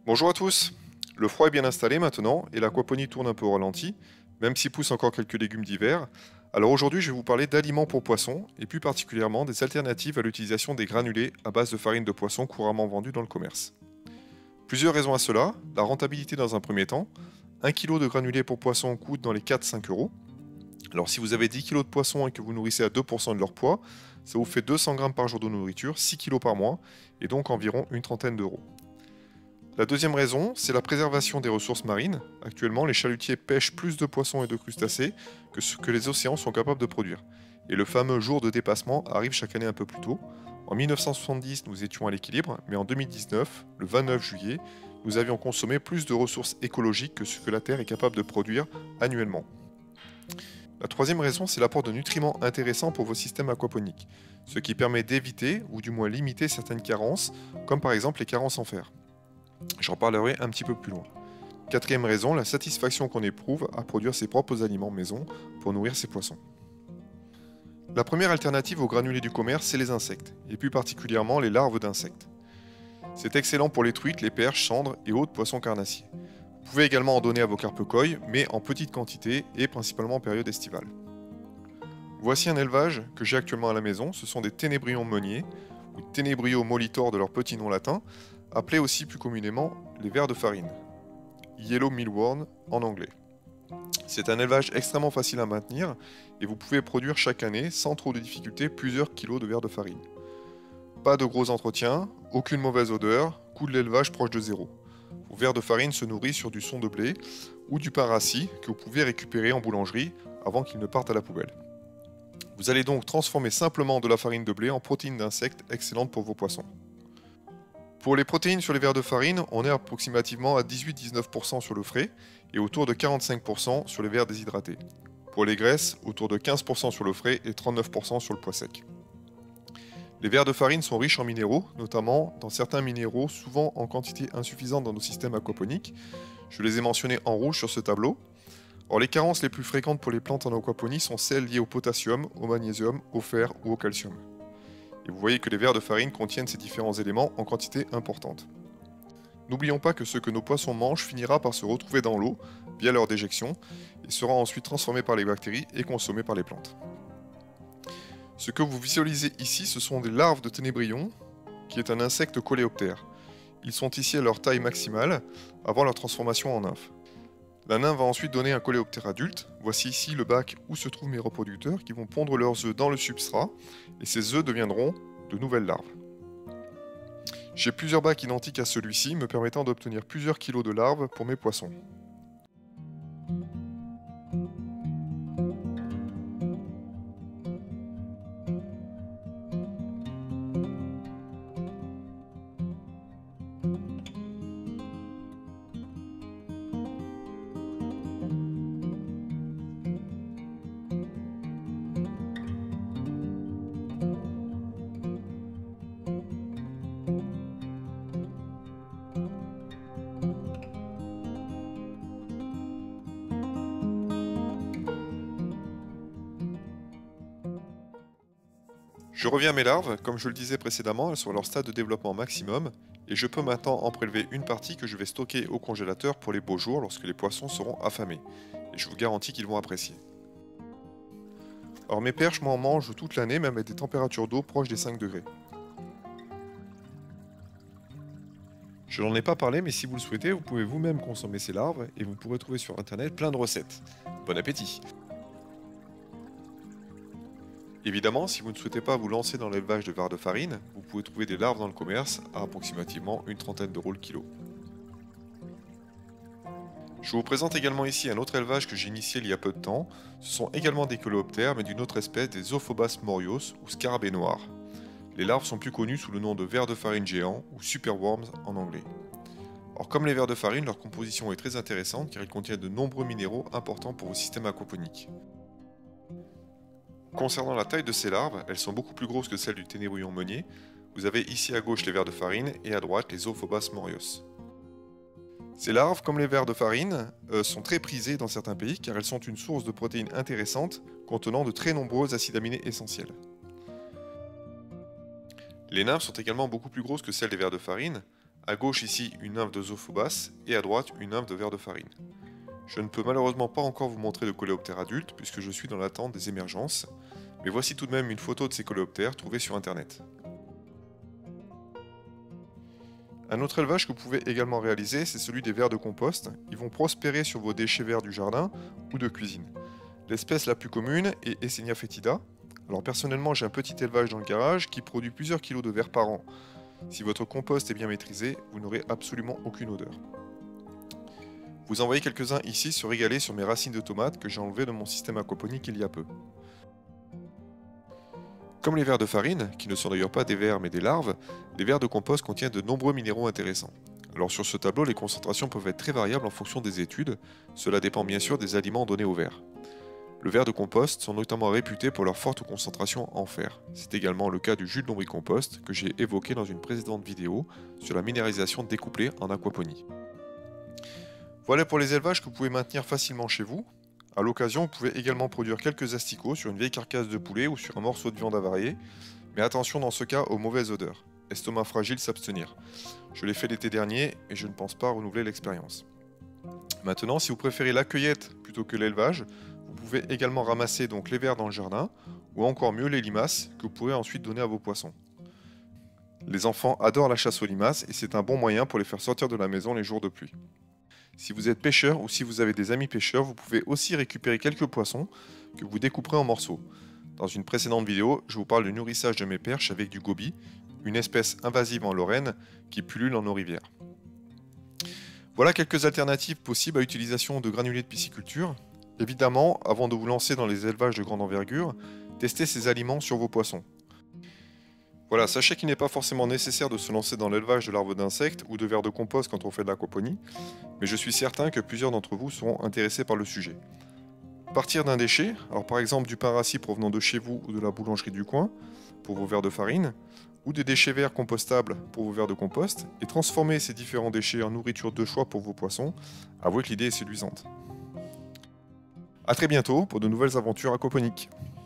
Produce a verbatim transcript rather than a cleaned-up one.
Bonjour à tous. Le froid est bien installé maintenant et l'aquaponie tourne un peu au ralenti, même s'il pousse encore quelques légumes d'hiver. Alors aujourd'hui, je vais vous parler d'aliments pour poissons et plus particulièrement des alternatives à l'utilisation des granulés à base de farine de poisson couramment vendus dans le commerce. Plusieurs raisons à cela. La rentabilité dans un premier temps. un kilo de granulés pour poissons coûte dans les quatre à cinq euros. Alors si vous avez dix kilos de poissons et que vous nourrissez à deux pour cent de leur poids, ça vous fait deux cents grammes par jour de nourriture, six kilos par mois et donc environ une trentaine d'euros. La deuxième raison, c'est la préservation des ressources marines. Actuellement, les chalutiers pêchent plus de poissons et de crustacés que ce que les océans sont capables de produire. Et le fameux jour de dépassement arrive chaque année un peu plus tôt. En mille neuf cent soixante-dix, nous étions à l'équilibre, mais en deux mille dix-neuf, le vingt-neuf juillet, nous avions consommé plus de ressources écologiques que ce que la Terre est capable de produire annuellement. La troisième raison, c'est l'apport de nutriments intéressants pour vos systèmes aquaponiques, ce qui permet d'éviter, ou du moins limiter certaines carences, comme par exemple les carences en fer. J'en parlerai un petit peu plus loin. Quatrième raison, la satisfaction qu'on éprouve à produire ses propres aliments maison pour nourrir ses poissons. La première alternative aux granulés du commerce, c'est les insectes, et plus particulièrement les larves d'insectes. C'est excellent pour les truites, les perches, cendres et autres poissons carnassiers. Vous pouvez également en donner à vos carpe-koi, mais en petite quantité et principalement en période estivale. Voici un élevage que j'ai actuellement à la maison, ce sont des ténébrions meuniers, ou Tenebrio molitor de leur petit nom latin, appelés aussi plus communément les vers de farine, Yellow Mealworm en anglais. C'est un élevage extrêmement facile à maintenir et vous pouvez produire chaque année, sans trop de difficultés, plusieurs kilos de vers de farine. Pas de gros entretien, aucune mauvaise odeur, coût de l'élevage proche de zéro. Vos vers de farine se nourrissent sur du son de blé ou du pain rassis que vous pouvez récupérer en boulangerie avant qu'il ne parte à la poubelle. Vous allez donc transformer simplement de la farine de blé en protéines d'insectes excellentes pour vos poissons. Pour les protéines sur les vers de farine, on est approximativement à dix-huit à dix-neuf pour cent sur le frais et autour de quarante-cinq pour cent sur les vers déshydratés. Pour les graisses, autour de quinze pour cent sur le frais et trente-neuf pour cent sur le pois sec. Les vers de farine sont riches en minéraux, notamment dans certains minéraux souvent en quantité insuffisante dans nos systèmes aquaponiques. Je les ai mentionnés en rouge sur ce tableau. Or, les carences les plus fréquentes pour les plantes en aquaponie sont celles liées au potassium, au magnésium, au fer ou au calcium. Et vous voyez que les vers de farine contiennent ces différents éléments en quantité importante. N'oublions pas que ce que nos poissons mangent finira par se retrouver dans l'eau via leur déjection et sera ensuite transformé par les bactéries et consommé par les plantes. Ce que vous visualisez ici, ce sont des larves de ténébrion, qui est un insecte coléoptère. Ils sont ici à leur taille maximale avant leur transformation en nymphe. La nymphe va ensuite donner un coléoptère adulte. Voici ici le bac où se trouvent mes reproducteurs qui vont pondre leurs œufs dans le substrat et ces œufs deviendront de nouvelles larves. J'ai plusieurs bacs identiques à celui-ci me permettant d'obtenir plusieurs kilos de larves pour mes poissons. Je reviens à mes larves, comme je le disais précédemment, elles sont à leur stade de développement maximum, et je peux maintenant en prélever une partie que je vais stocker au congélateur pour les beaux jours lorsque les poissons seront affamés, et je vous garantis qu'ils vont apprécier. Alors mes perches m'en mangent toute l'année, même avec des températures d'eau proches des cinq degrés. Je n'en ai pas parlé, mais si vous le souhaitez, vous pouvez vous-même consommer ces larves, et vous pourrez trouver sur internet plein de recettes. Bon appétit! Évidemment, si vous ne souhaitez pas vous lancer dans l'élevage de vers de farine, vous pouvez trouver des larves dans le commerce à approximativement une trentaine d'euros le kilo. Je vous présente également ici un autre élevage que j'ai initié il y a peu de temps. Ce sont également des coléoptères, mais d'une autre espèce, des Zophobas morios ou scarabées noirs. Les larves sont plus connues sous le nom de vers de farine géants ou superworms en anglais. Or, comme les vers de farine, leur composition est très intéressante car ils contiennent de nombreux minéraux importants pour vos systèmes aquaponiques. Concernant la taille de ces larves, elles sont beaucoup plus grosses que celles du ténébrion meunier. Vous avez ici à gauche les vers de farine et à droite les Zophobas morios. Ces larves, comme les vers de farine, euh, sont très prisées dans certains pays car elles sont une source de protéines intéressantes contenant de très nombreux acides aminés essentiels. Les nymphes sont également beaucoup plus grosses que celles des vers de farine, À gauche ici une nymphe de Zophobas et à droite une nymphe de ver de farine. Je ne peux malheureusement pas encore vous montrer de coléoptères adultes puisque je suis dans l'attente des émergences, mais voici tout de même une photo de ces coléoptères trouvés sur internet. Un autre élevage que vous pouvez également réaliser, c'est celui des vers de compost. Ils vont prospérer sur vos déchets verts du jardin ou de cuisine. L'espèce la plus commune est Eisenia foetida. Alors personnellement, j'ai un petit élevage dans le garage qui produit plusieurs kilos de vers par an. Si votre compost est bien maîtrisé, vous n'aurez absolument aucune odeur. Vous en voyez quelques-uns ici se régaler sur mes racines de tomates que j'ai enlevées de mon système aquaponique il y a peu. Comme les vers de farine, qui ne sont d'ailleurs pas des vers mais des larves, les vers de compost contiennent de nombreux minéraux intéressants. Alors sur ce tableau, les concentrations peuvent être très variables en fonction des études, cela dépend bien sûr des aliments donnés aux vers. Le vers de compost sont notamment réputés pour leur forte concentration en fer. C'est également le cas du jus de lombricompost que j'ai évoqué dans une précédente vidéo sur la minéralisation découplée en aquaponie. Voilà pour les élevages que vous pouvez maintenir facilement chez vous. A l'occasion, vous pouvez également produire quelques asticots sur une vieille carcasse de poulet ou sur un morceau de viande avariée, mais attention dans ce cas aux mauvaises odeurs. Estomac fragile, s'abstenir. Je l'ai fait l'été dernier et je ne pense pas renouveler l'expérience. Maintenant, si vous préférez la cueillette plutôt que l'élevage, vous pouvez également ramasser donc les vers dans le jardin, ou encore mieux les limaces que vous pourrez ensuite donner à vos poissons. Les enfants adorent la chasse aux limaces et c'est un bon moyen pour les faire sortir de la maison les jours de pluie. Si vous êtes pêcheur ou si vous avez des amis pêcheurs, vous pouvez aussi récupérer quelques poissons que vous découperez en morceaux. Dans une précédente vidéo, je vous parle du nourrissage de mes perches avec du goby, une espèce invasive en Lorraine qui pullule dans nos rivières. Voilà quelques alternatives possibles à l'utilisation de granulés de pisciculture. Évidemment, avant de vous lancer dans les élevages de grande envergure, testez ces aliments sur vos poissons. Voilà, sachez qu'il n'est pas forcément nécessaire de se lancer dans l'élevage de larves d'insectes ou de vers de compost quand on fait de l'aquaponie, mais je suis certain que plusieurs d'entre vous seront intéressés par le sujet. Partir d'un déchet, alors par exemple du pain rassis provenant de chez vous ou de la boulangerie du coin, pour vos vers de farine, ou des déchets verts compostables pour vos vers de compost, et transformer ces différents déchets en nourriture de choix pour vos poissons, avouez que l'idée est séduisante. A très bientôt pour de nouvelles aventures aquaponiques.